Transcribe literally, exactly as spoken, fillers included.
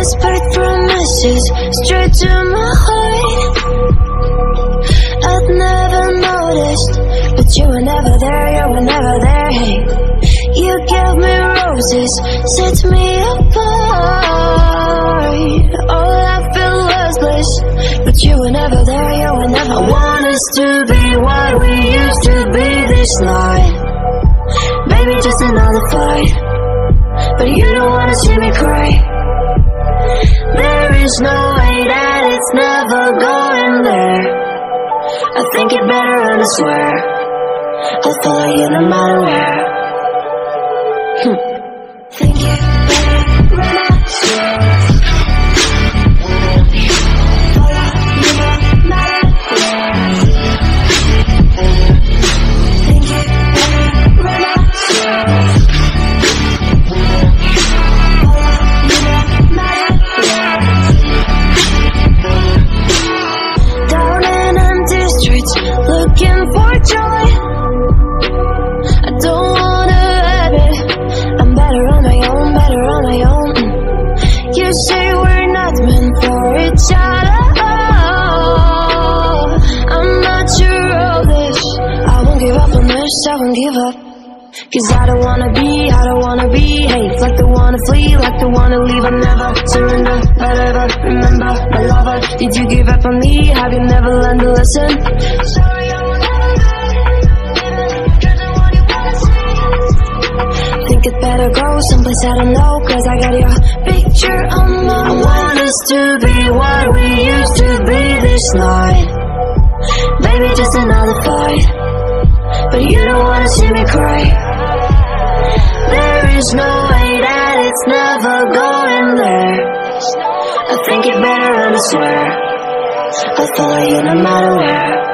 whispered promises straight to my heart. I'd never noticed, but you were never there, you were never there. Hey, you gave me roses, set me apart. All I felt was bliss, but you were never there, you were never. I want us to be what we used to be this night. Baby, just another fight, but you don't wanna see me cry. There is no way that it's never going there. I think it better and I swear I'll follow you no matter where. Hm. Think it better and I swear follow you no matter where. Think it better and I swear follow you no matter where. Down in empty streets, looking for joy. I don't wanna have it. I'm better on my own, better on my own. You say we're not meant for each other. I'm not sure of this. I won't give up on this, I won't give up. Cause I don't wanna be, I don't wanna be hate. Like the wanna flee, like the wanna leave. I never surrender, but ever remember my lover. Did you give up on me? Have you never learned to listen? Sorry, I will never be. Think it better go someplace I don't know. Cause I got your picture on my I want us to be what we used to be this night. Baby, just another fight, but you don't wanna see me cry. There is no way that it's never going there. I think it better and I swear I'll follow you no matter where.